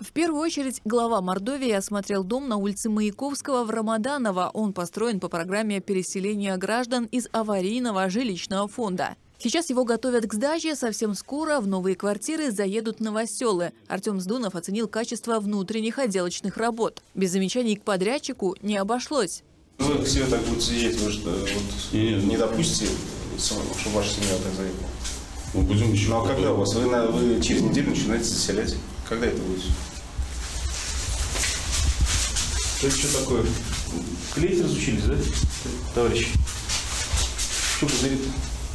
В первую очередь глава Мордовии осмотрел дом на улице Маяковского в Рамаданово. Он построен по программе переселения граждан из аварийного жилищного фонда. Сейчас его готовят к сдаче, совсем скоро в новые квартиры заедут новоселы. Артем Сдунов оценил качество внутренних отделочных работ. Без замечаний к подрядчику не обошлось. Вы к себе так будете сидеть, вы что, не допустите, чтобы ваша семья так заехала? Мы будем еще. Ну а когда у вас? Вы через неделю начинаете заселять. Когда это будет? Это что такое? Клеить разучились, да, товарищи? Что позовет?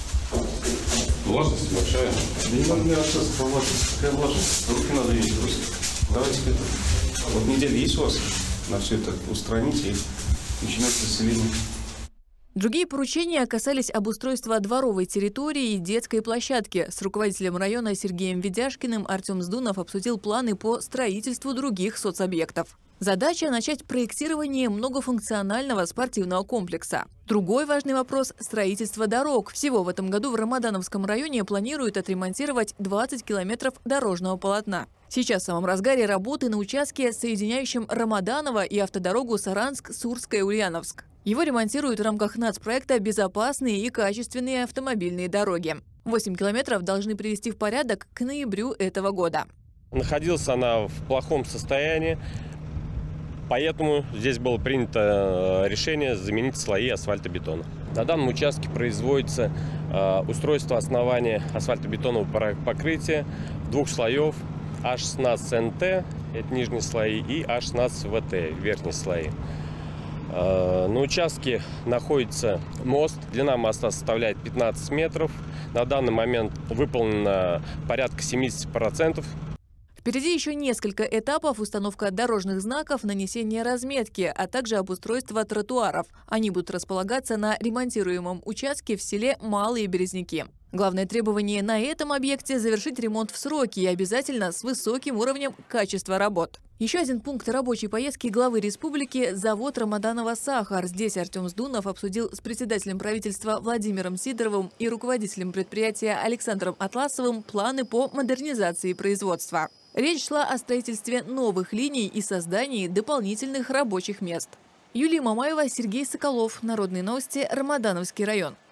Влажность большая. Да не надо мне рассказывать про влажность. Какая влажность? Руки надо видеть просто. Давайте это. Вот неделя есть у вас на все это устранить и начинать заселение. Другие поручения касались обустройства дворовой территории и детской площадки. С руководителем района Сергеем Ведяшкиным Артем Сдунов обсудил планы по строительству других соцобъектов. Задача – начать проектирование многофункционального спортивного комплекса. Другой важный вопрос – строительство дорог. Всего в этом году в Рамадановском районе планируют отремонтировать 20 километров дорожного полотна. Сейчас в самом разгаре работы на участке, соединяющем Рамаданово и автодорогу Саранск-Сурская-Ульяновск. Его ремонтируют в рамках нацпроекта «Безопасные и качественные автомобильные дороги». 8 километров должны привести в порядок к ноябрю этого года. Находилась она в плохом состоянии, поэтому здесь было принято решение заменить слои асфальтобетона. На данном участке производится устройство основания асфальтобетонного покрытия двух слоев А16НТ, это нижние слои, и А16ВТ, верхние слои. На участке находится мост. Длина моста составляет 15 метров. На данный момент выполнено порядка 70%. Впереди еще несколько этапов: установка дорожных знаков, нанесение разметки, а также обустройство тротуаров. Они будут располагаться на ремонтируемом участке в селе Малые Березники. Главное требование на этом объекте – завершить ремонт в сроки и обязательно с высоким уровнем качества работ. Еще один пункт рабочей поездки главы республики – завод Рамаданово «Сахар». Здесь Артем Сдунов обсудил с председателем правительства Владимиром Сидоровым и руководителем предприятия Александром Атласовым планы по модернизации производства. Речь шла о строительстве новых линий и создании дополнительных рабочих мест. Юлия Мамаева, Сергей Соколов. Народные новости. Рамадановский район.